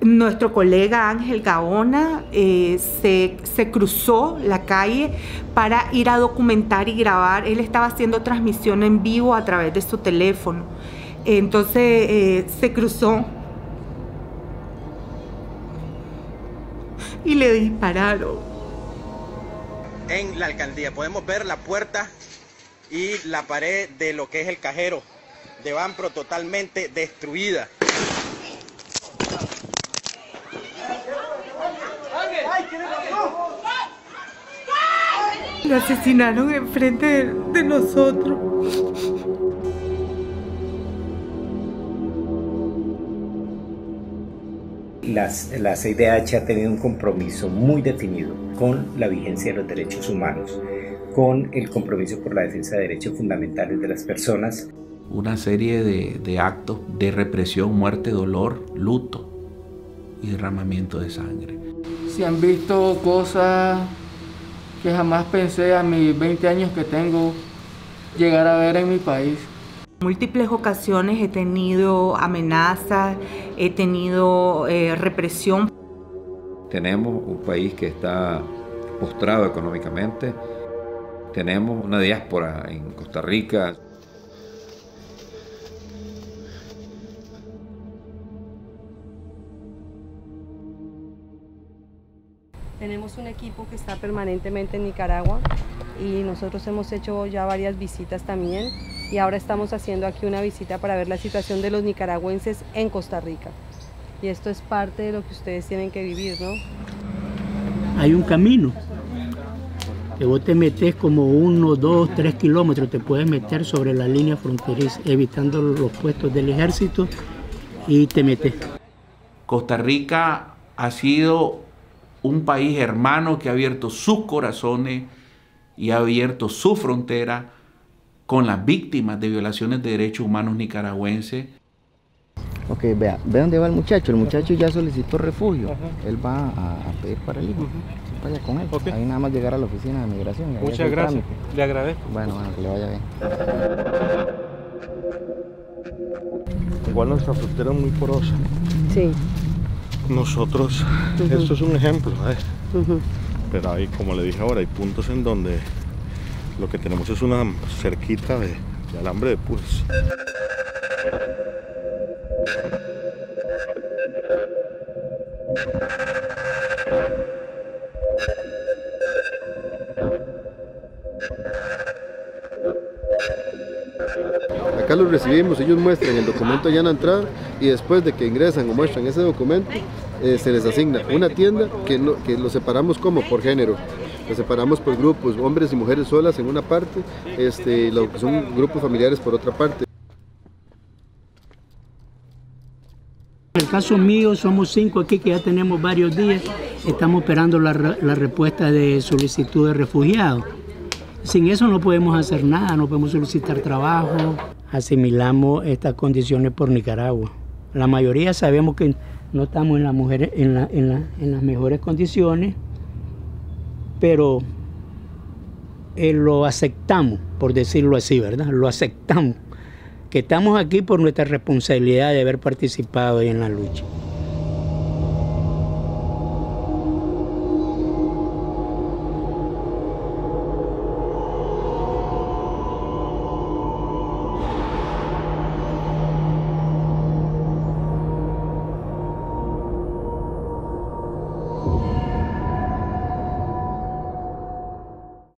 Nuestro colega Ángel Gaona se cruzó la calle para ir a documentar y grabar. Él estaba haciendo transmisión en vivo a través de su teléfono. Entonces se cruzó y le dispararon. En la alcaldía podemos ver la puerta y la pared de lo que es el cajero de Banpro totalmente destruida. Lo asesinaron enfrente de nosotros. La CIDH ha tenido un compromiso muy definido con la vigencia de los derechos humanos, con el compromiso por la defensa de derechos fundamentales de las personas. Una serie de actos de represión, muerte, dolor, luto y derramamiento de sangre. Se han visto cosas que jamás pensé a mis 20 años que tengo llegar a ver en mi país. Múltiples ocasiones he tenido amenazas, he tenido represión. Tenemos un país que está postrado económicamente, tenemos una diáspora en Costa Rica. Tenemos un equipo que está permanentemente en Nicaragua y nosotros hemos hecho ya varias visitas también y ahora estamos haciendo aquí una visita para ver la situación de los nicaragüenses en Costa Rica. Y esto es parte de lo que ustedes tienen que vivir, ¿no? Hay un camino que vos te metes como 1, 2, 3 kilómetros, te puedes meter sobre la línea fronteriza, evitando los puestos del ejército y te metes. Costa Rica ha sido un país hermano que ha abierto sus corazones y ha abierto su frontera con las víctimas de violaciones de derechos humanos nicaragüenses. Ok, ve dónde va el muchacho ya solicitó refugio. Él va a pedir para el hijo. Vaya con él. Ahí nada más llegar a la oficina de migración. Muchas gracias, le agradezco. Bueno, que le vaya bien. Igual nuestra frontera es muy porosa. Sí. Nosotros, esto es un ejemplo, pero hay, como le dije ahora, hay puntos en donde lo que tenemos es una cerquita de alambre de púas. Acá los recibimos, ellos muestran el documento allá en la entrada y después de que ingresan o muestran ese documento, se les asigna una tienda que lo separamos como por género. Lo separamos por grupos, hombres y mujeres solas en una parte, lo que son grupos familiares por otra parte. En el caso mío somos 5 aquí que ya tenemos varios días, estamos esperando la respuesta de solicitud de refugiados. Sin eso no podemos hacer nada, no podemos solicitar trabajo. Asimilamos estas condiciones por Nicaragua. La mayoría sabemos que no estamos en las mejores condiciones, pero lo aceptamos, por decirlo así, ¿verdad? Lo aceptamos, que estamos aquí por nuestra responsabilidad de haber participado en la lucha.